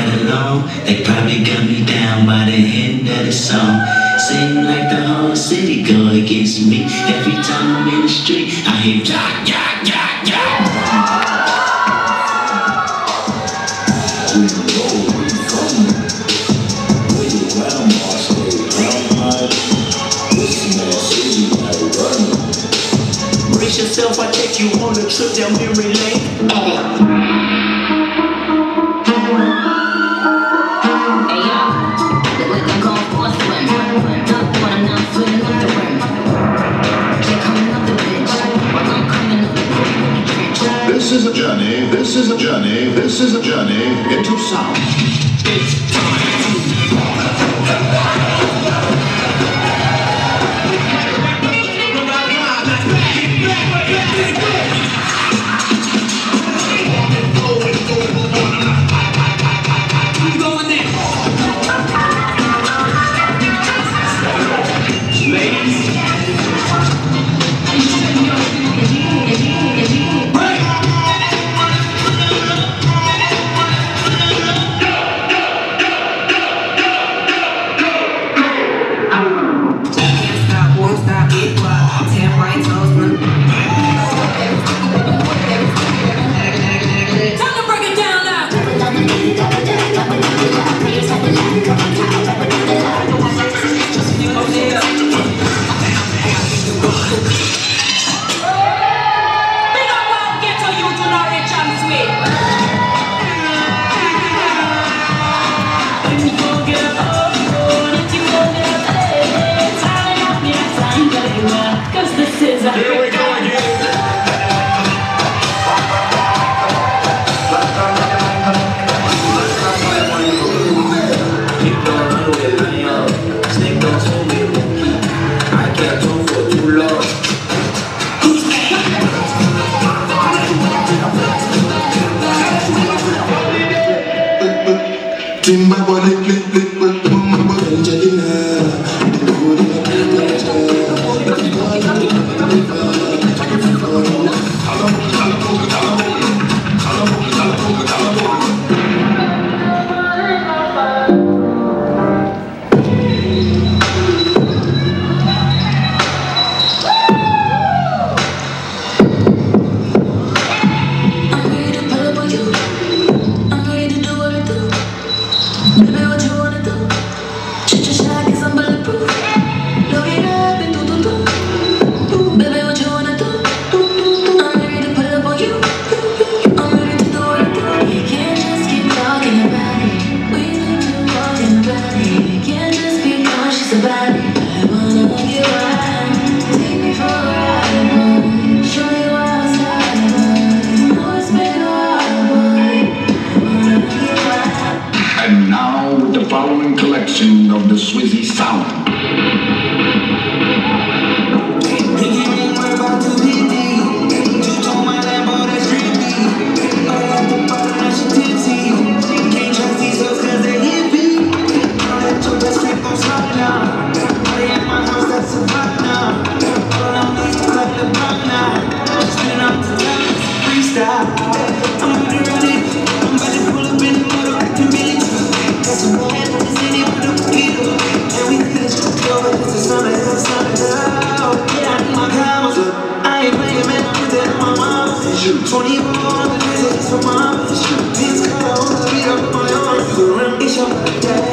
got along. They probably got me down by the end of the song. Seem like the whole city go against me. Every time I'm in the street, I hear ja, ja, ja, ja. Brace yourself, I take you on a trip down memory lane. This is a journey, this is a journey, this is a journey into sound. It's time It's your birthday.